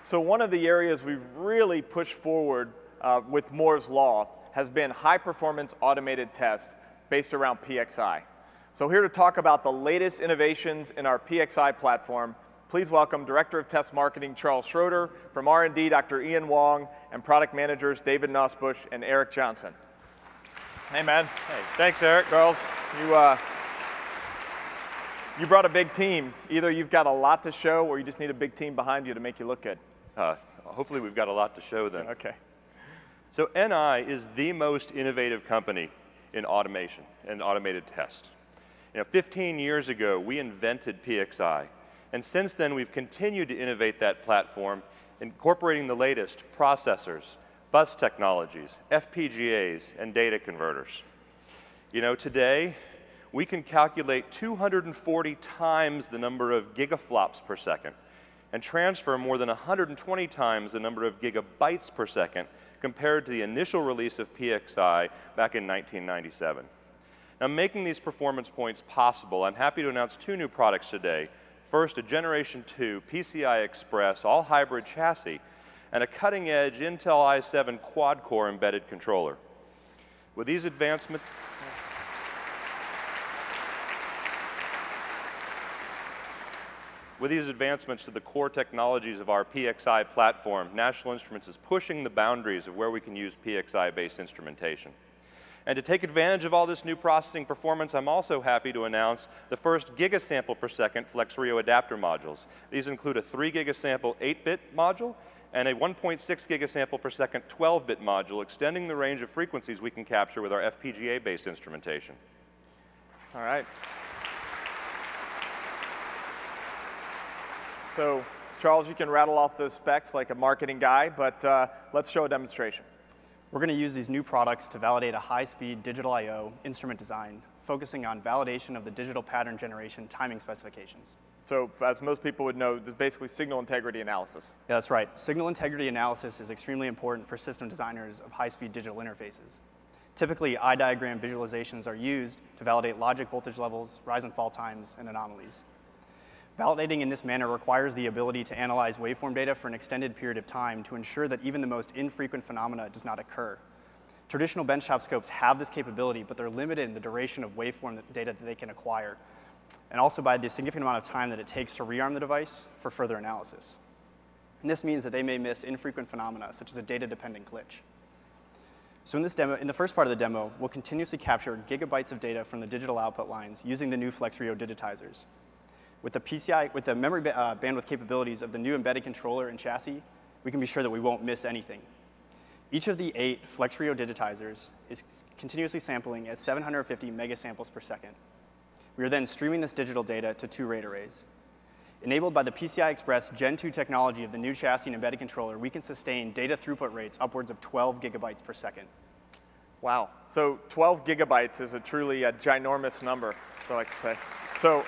So one of the areas we've really pushed forward with Moore's Law has been high-performance automated test based around PXI. So here to talk about the latest innovations in our PXI platform, please welcome Director of Test Marketing Charles Schroeder, from R&D Dr. Ian Wong, and Product Managers David Nosbush and Eric Johnson. Hey, man. Hey, thanks, Eric. Charles, you brought a big team. Either you've got a lot to show or you just need a big team behind you to make you look good. Hopefully we've got a lot to show then. Okay. So NI is the most innovative company in automation and automated test. 15 years ago, we invented PXI. And since then, we've continued to innovate that platform, incorporating the latest processors, bus technologies, FPGAs, and data converters. Today, we can calculate 240 times the number of gigaflops per second and transfer more than 120 times the number of gigabytes per second compared to the initial release of PXI back in 1997. Now, making these performance points possible, I'm happy to announce two new products today. First, a Generation 2 PCI Express all-hybrid chassis and a cutting-edge Intel i7 quad-core embedded controller. With these advancements, to the core technologies of our PXI platform, National Instruments is pushing the boundaries of where we can use PXI-based instrumentation. And to take advantage of all this new processing performance, I'm also happy to announce the first gigasample per second FlexRio adapter modules. These include a 3 gigasample 8-bit module and a 1.6 gigasample per second 12-bit module, extending the range of frequencies we can capture with our FPGA-based instrumentation. All right. So, Charles, you can rattle off those specs like a marketing guy, but let's show a demonstration. We're going to use these new products to validate a high-speed digital I/O instrument design, focusing on validation of the digital pattern generation timing specifications. So, as most people would know, this is basically signal integrity analysis. Yeah, that's right. Signal integrity analysis is extremely important for system designers of high-speed digital interfaces. Typically, eye diagram visualizations are used to validate logic voltage levels, rise and fall times, and anomalies. Validating in this manner requires the ability to analyze waveform data for an extended period of time to ensure that even the most infrequent phenomena does not occur. Traditional benchtop scopes have this capability, but they're limited in the duration of waveform data that they can acquire, and also by the significant amount of time that it takes to rearm the device for further analysis. And this means that they may miss infrequent phenomena, such as a data-dependent glitch. So in the first part of the demo, we'll continuously capture gigabytes of data from the digital output lines using the new FlexRio digitizers. With the memory bandwidth capabilities of the new embedded controller and chassis, we can be sure that we won't miss anything. Each of the 8 FlexRio digitizers is continuously sampling at 750 megasamples per second. We are then streaming this digital data to 2 RAID arrays. Enabled by the PCI Express Gen 2 technology of the new chassis and embedded controller, we can sustain data throughput rates upwards of 12 gigabytes per second. Wow. So 12 gigabytes is truly a ginormous number, as I like to say. So.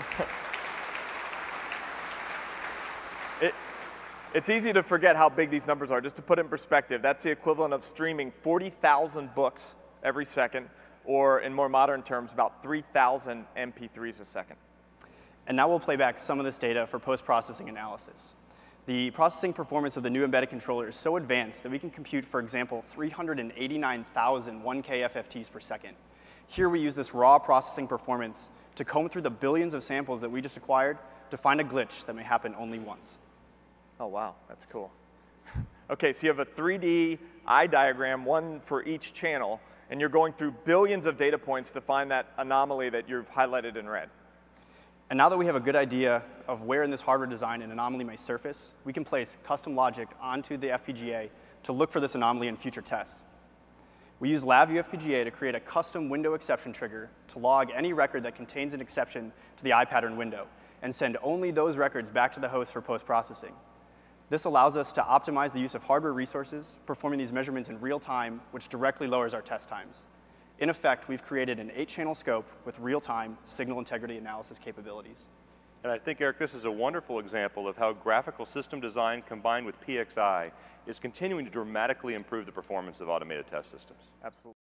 It's easy to forget how big these numbers are. Just to put it in perspective, that's the equivalent of streaming 40,000 books every second, or in more modern terms, about 3,000 MP3s a second. And now we'll play back some of this data for post-processing analysis. The processing performance of the new embedded controller is so advanced that we can compute, for example, 389,000 1K FFTs per second. Here we use this raw processing performance to comb through the billions of samples that we just acquired to find a glitch that may happen only once. Oh, wow, that's cool. Okay, so you have a 3D eye diagram, one for each channel, and you're going through billions of data points to find that anomaly that you've highlighted in red. And now that we have a good idea of where in this hardware design an anomaly may surface, we can place custom logic onto the FPGA to look for this anomaly in future tests. We use LabVIEW FPGA to create a custom window exception trigger to log any record that contains an exception to the eye pattern window and send only those records back to the host for post-processing. This allows us to optimize the use of hardware resources, performing these measurements in real time, which directly lowers our test times. In effect, we've created an 8-channel scope with real-time signal integrity analysis capabilities. And I think, Eric, this is a wonderful example of how graphical system design combined with PXI is continuing to dramatically improve the performance of automated test systems. Absolutely.